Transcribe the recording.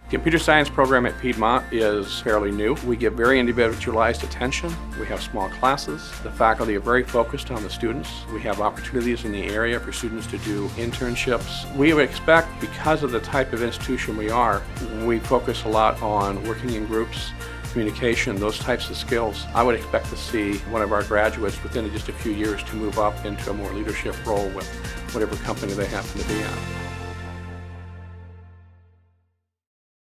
Computer science program at Piedmont is fairly new. We give very individualized attention. We have small classes. The faculty are very focused on the students. We have opportunities in the area for students to do internships. We would expect, because of the type of institution we focus a lot on working in groups, communication, those types of skills. I would expect to see one of our graduates within just a few years to move up into a more leadership role with whatever company they happen to be at.